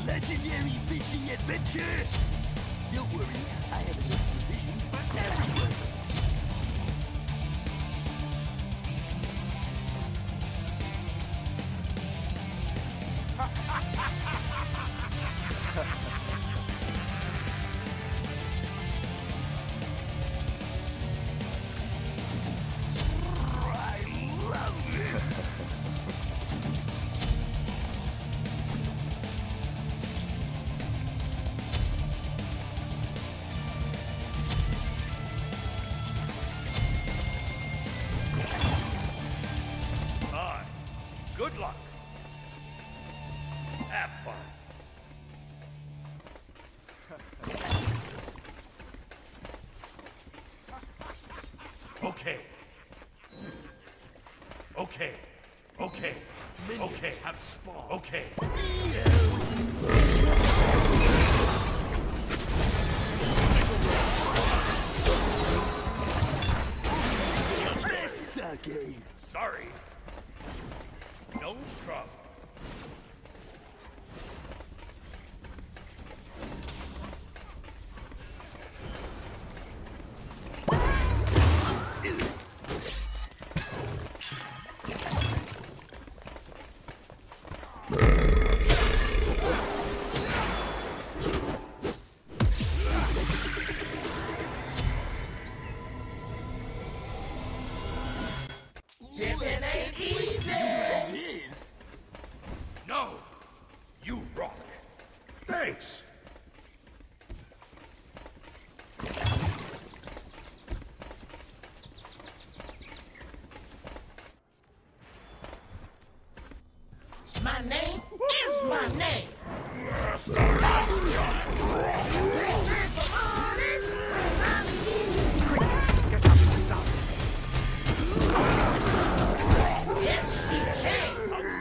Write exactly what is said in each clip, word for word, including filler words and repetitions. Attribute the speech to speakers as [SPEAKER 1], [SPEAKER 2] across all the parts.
[SPEAKER 1] legendary fishing adventure! Don't worry, I have enough provisions for everyone.
[SPEAKER 2] Good luck. Have fun. Okay. Okay. Okay. Minions okay. Have spawned. Okay. Sorry. No trouble. No! You rock! Thanks!
[SPEAKER 3] My name is my name! Yes, he can!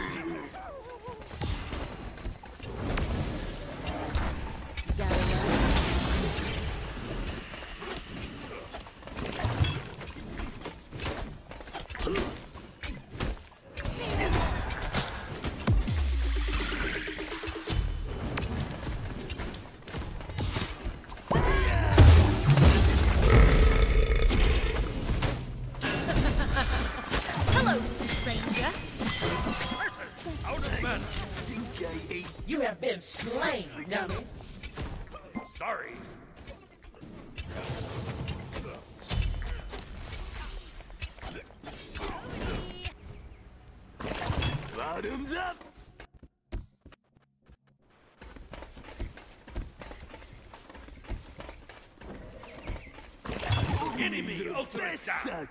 [SPEAKER 3] You have been slain, dummy.
[SPEAKER 2] Sorry.
[SPEAKER 1] Bottoms up!
[SPEAKER 2] Enemy ultimate down!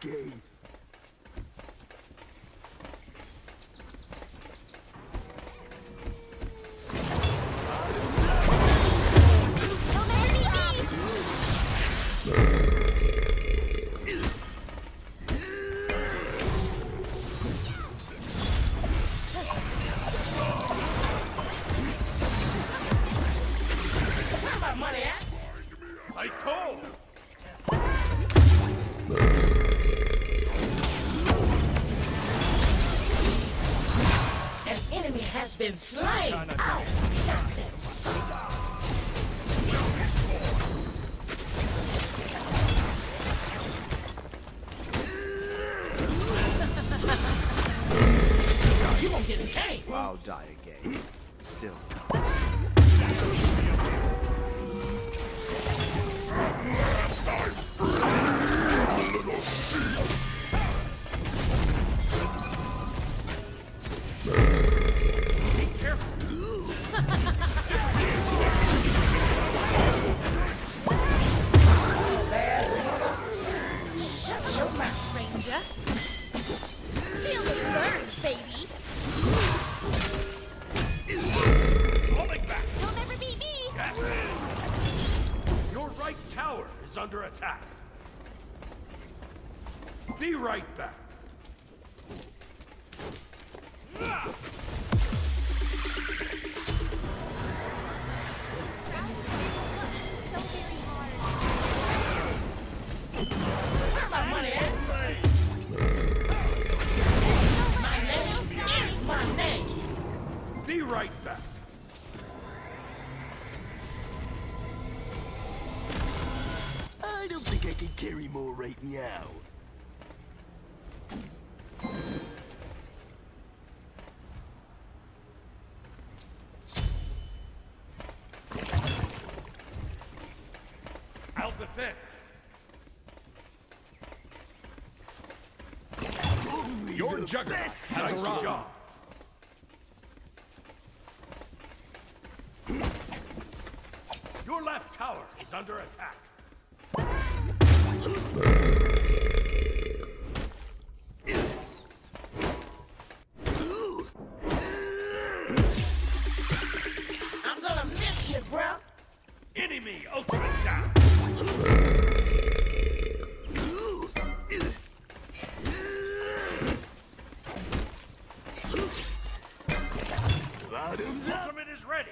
[SPEAKER 3] Has been slain. Ow! That's you won't get a game.
[SPEAKER 4] I'll die again. Still.
[SPEAKER 1] Little sheep.
[SPEAKER 5] Feel the burn, baby!
[SPEAKER 2] Falling back!
[SPEAKER 5] You'll never beat me!
[SPEAKER 2] Your right tower is under attack. Be right back.
[SPEAKER 3] where my money at? My name is my name.
[SPEAKER 2] Be right back.
[SPEAKER 1] I can carry more right now.
[SPEAKER 2] I'll defend.
[SPEAKER 1] Only
[SPEAKER 2] Your
[SPEAKER 1] the
[SPEAKER 2] juggernaut
[SPEAKER 1] best
[SPEAKER 2] has
[SPEAKER 1] sucker.
[SPEAKER 2] arrived. Your left tower is under attack.
[SPEAKER 3] I'm gonna miss you, bro.
[SPEAKER 2] Enemy ultimate down.
[SPEAKER 1] Bottoms up.
[SPEAKER 2] Ultimate is ready.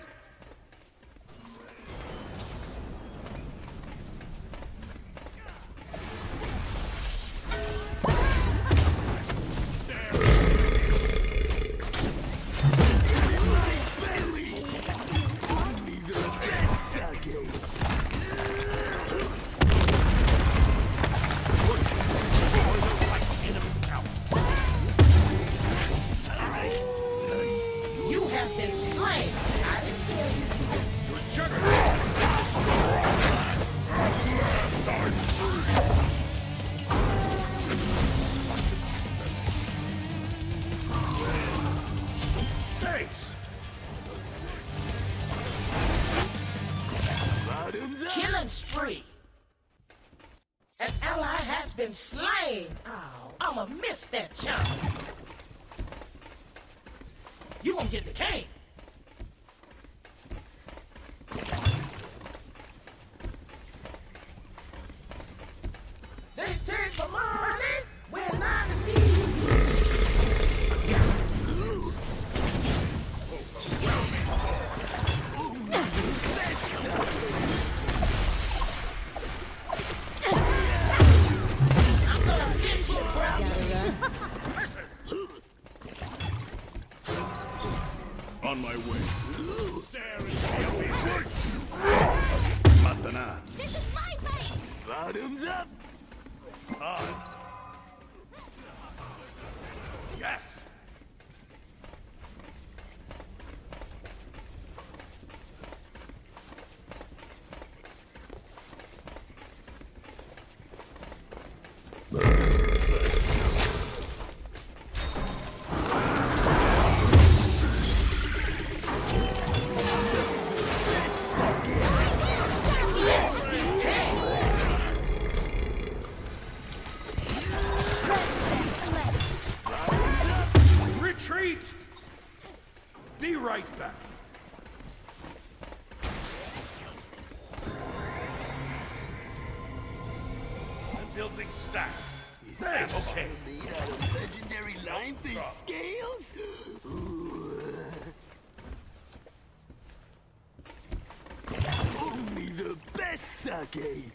[SPEAKER 1] Only the best sucker.
[SPEAKER 3] You have been slain. I didn't tell you.
[SPEAKER 2] Your juggernaut. Thanks.
[SPEAKER 1] Bottoms up.
[SPEAKER 3] Killing spree. An ally has been slain. Oh, I'ma miss that chunk. You gonna get the cane. They take for money when I I'm gonna miss you, bro.
[SPEAKER 2] On my way. There is the Matana.
[SPEAKER 5] This is my fight!
[SPEAKER 1] Bottoms up.
[SPEAKER 2] On. Yes.
[SPEAKER 3] Yes, you can.
[SPEAKER 2] Retreat. Be right back. I'm building stacks. Say, okay.
[SPEAKER 1] Made out of legendary lionfish scales? Ooh. Only the best sake.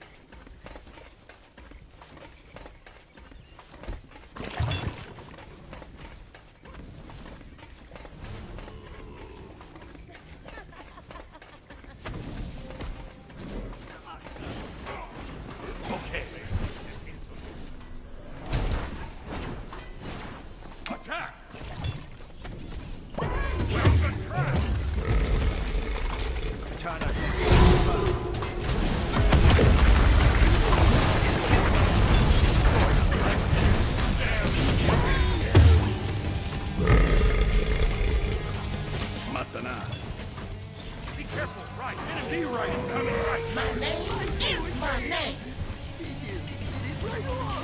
[SPEAKER 2] Okay. Attack. Welcome trap.
[SPEAKER 4] Katana.
[SPEAKER 2] Matana. Be careful, right. Enemy right, coming right.
[SPEAKER 3] My name is my name.
[SPEAKER 1] He nearly did it right off.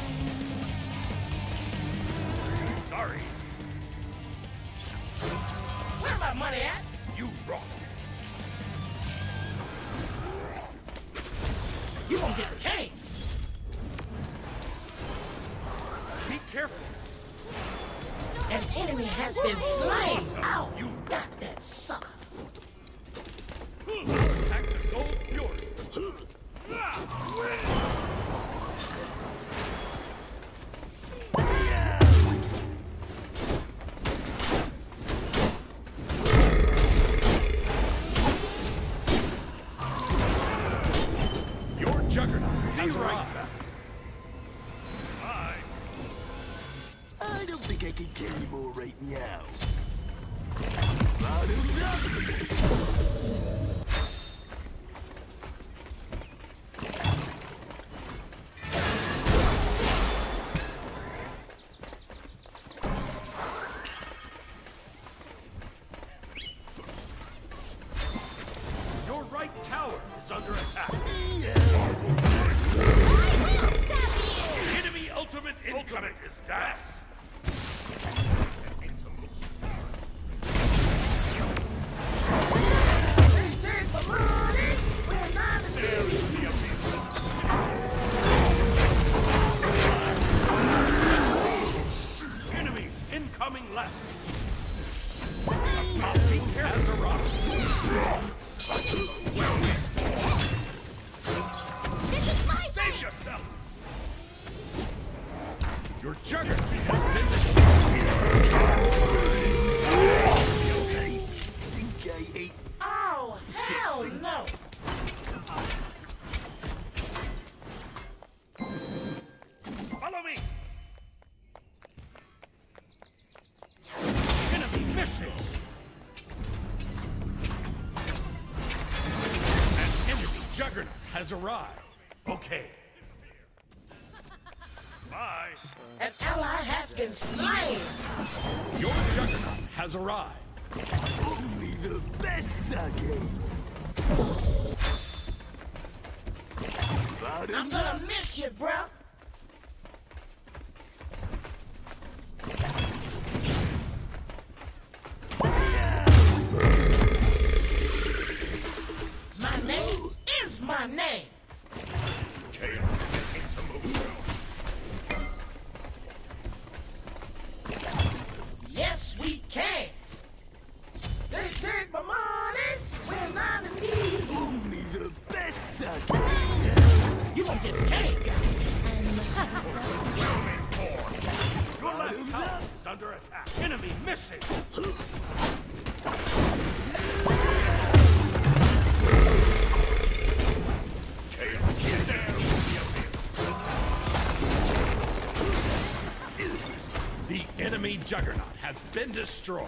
[SPEAKER 2] Sorry.
[SPEAKER 3] Where my money at?
[SPEAKER 2] You rock.
[SPEAKER 3] You gonna get the cane.
[SPEAKER 2] Be careful.
[SPEAKER 3] An enemy has been slain. Ow, you got that sucker.
[SPEAKER 2] Attack the gold fury. Your juggernaut has arrived.
[SPEAKER 1] Now. Bottoms up!
[SPEAKER 2] Your right tower is under attack. Enemy ultimate incoming is dash. Enemies incoming left. A copy has arrived. Well met.
[SPEAKER 5] This is my
[SPEAKER 2] Save
[SPEAKER 5] fight!
[SPEAKER 2] yourself. Your juggernaut has been destroyed.
[SPEAKER 1] Okay. Think I ate.
[SPEAKER 3] Oh, hell no!
[SPEAKER 2] Follow me. Enemy missing. An enemy juggernaut has arrived. Okay. Bye.
[SPEAKER 3] An ally has been slain!
[SPEAKER 2] Your juggernaut has arrived.
[SPEAKER 1] Only the best sake.
[SPEAKER 3] I'm
[SPEAKER 1] Bottoms
[SPEAKER 3] gonna
[SPEAKER 1] up!
[SPEAKER 3] miss you, bro! My name is my name!
[SPEAKER 2] Chaos into motion.
[SPEAKER 3] Yes, we can! They take my money when I'm in need!
[SPEAKER 1] Only the best sake.
[SPEAKER 3] You gonna get cake!
[SPEAKER 2] Your left tower is under attack. Enemy missing. Chaos down. The enemy juggernaut has been destroyed.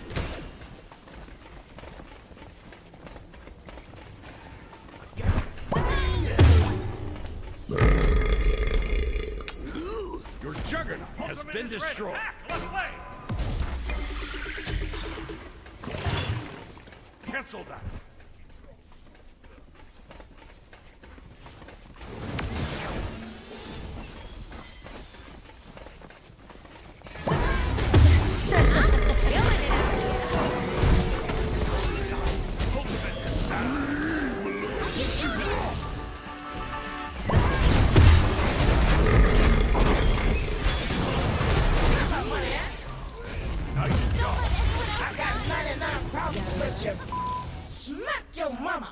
[SPEAKER 2] Your juggernaut has been destroyed. Cancel that.
[SPEAKER 3] I got ninety-nine problems with you. Smack your mama!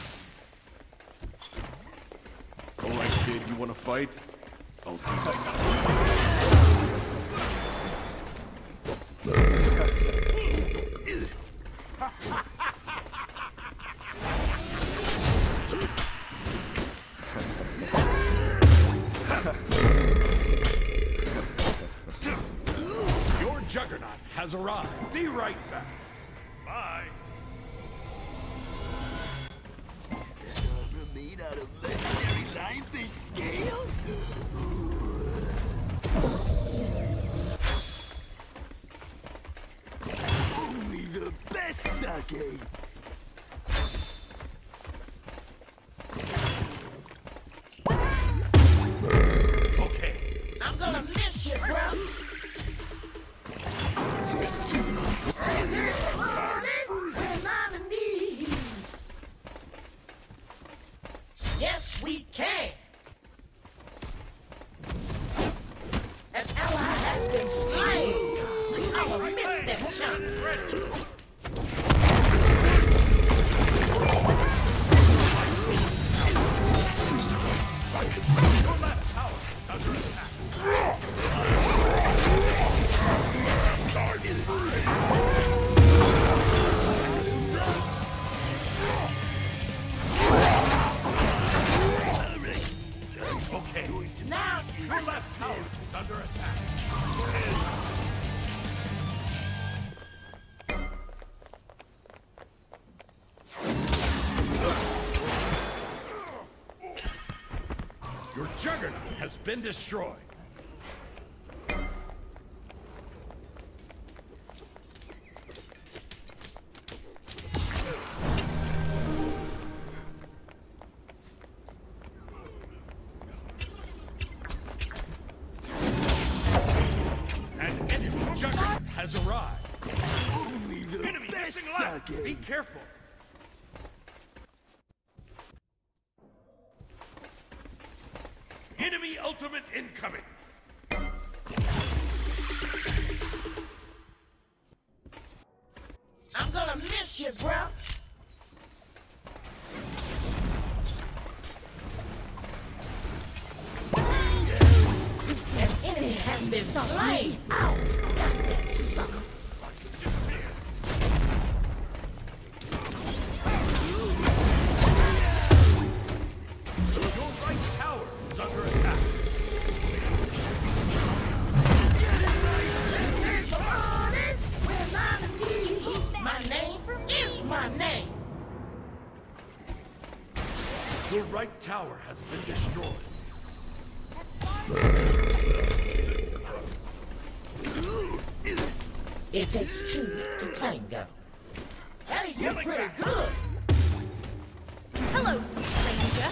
[SPEAKER 6] Alright, kid, you wanna fight? I'll do
[SPEAKER 2] Your juggernaut has arrived. Be right back. Bye.
[SPEAKER 1] Armor made out of legendary lionfish scales? Only the best sake.
[SPEAKER 2] Okay.
[SPEAKER 3] I'm gonna miss you, bro! When I'm in need. Yes, we can! An ally has been slain! I'ma miss that chunk!
[SPEAKER 2] Juggernaut has been destroyed. An enemy Juggernaut has arrived.
[SPEAKER 1] Only the
[SPEAKER 2] Enemy
[SPEAKER 1] best
[SPEAKER 2] missing left.
[SPEAKER 1] sucker.
[SPEAKER 2] Be careful. Enemy ultimate incoming.
[SPEAKER 3] I'm gonna miss you, bro. An enemy has been slain. Ow! That sucker.
[SPEAKER 2] Your right tower is under attack.
[SPEAKER 3] My name is my name.
[SPEAKER 2] Your right tower has been destroyed.
[SPEAKER 3] It takes two to tango. Hey, you're
[SPEAKER 2] Rolling
[SPEAKER 3] pretty
[SPEAKER 2] back.
[SPEAKER 3] good.
[SPEAKER 5] Hello, stranger.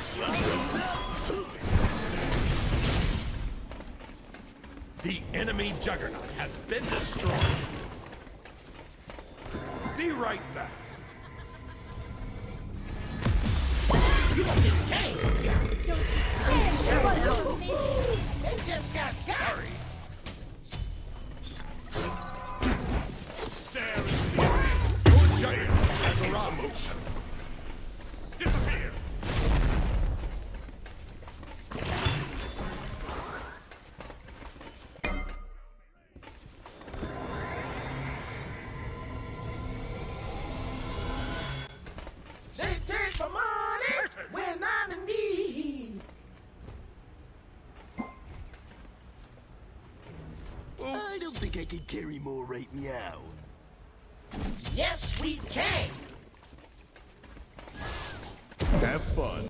[SPEAKER 2] The enemy Juggernaut has been destroyed. Be right back.
[SPEAKER 3] You gonna get game.
[SPEAKER 5] Hello.
[SPEAKER 3] They just got got.
[SPEAKER 2] Stare at the enemy. Your Juggernaut has arrived. Disappear.
[SPEAKER 3] They take my money when I'm in need.
[SPEAKER 1] I don't think I can carry more right meow.
[SPEAKER 3] Yes, we can.
[SPEAKER 6] Have fun.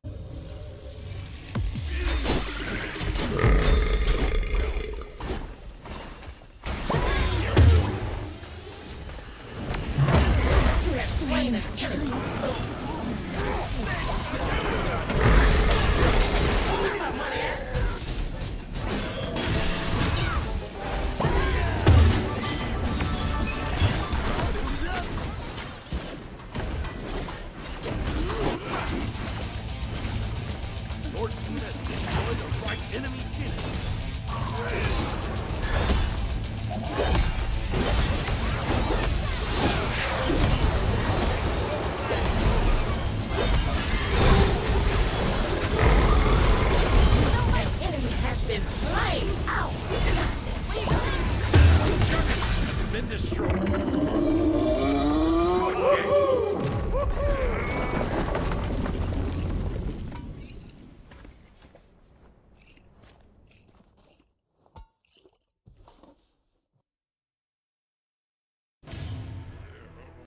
[SPEAKER 3] You have slain this enemy.